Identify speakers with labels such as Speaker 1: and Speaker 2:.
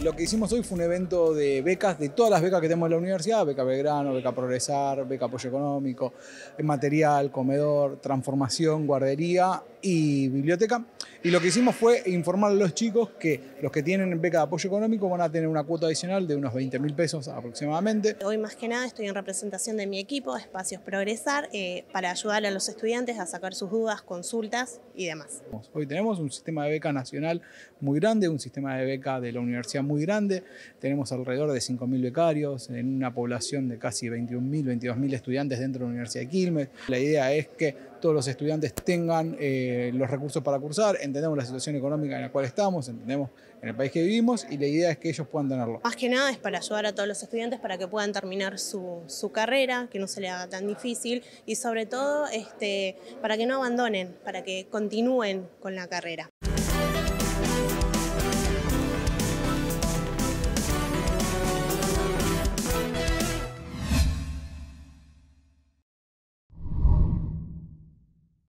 Speaker 1: Lo que hicimos hoy fue un evento de becas, de todas las becas que tenemos en la universidad: beca Belgrano, beca Progresar, beca Apoyo Económico, material, comedor, transformación, guardería y biblioteca. Y lo que hicimos fue informar a los chicos que los que tienen beca de apoyo económico van a tener una cuota adicional de unos 20.000 pesos aproximadamente.
Speaker 2: Hoy más que nada estoy en representación de mi equipo, Espacios Progresar, para ayudar a los estudiantes a sacar sus dudas, consultas y demás.
Speaker 1: Hoy tenemos un sistema de beca nacional muy grande, un sistema de beca de la universidad muy grande. Tenemos alrededor de 5.000 becarios en una población de casi 21.000, 22.000 estudiantes dentro de la Universidad de Quilmes. La idea es que todos los estudiantes tengan los recursos para cursar. Entendemos la situación económica en la cual estamos, entendemos en el país que vivimos, y la idea es que ellos puedan tenerlo.
Speaker 2: Más que nada es para ayudar a todos los estudiantes para que puedan terminar su carrera, que no se les haga tan difícil, y sobre todo para que no abandonen, para que continúen con la carrera.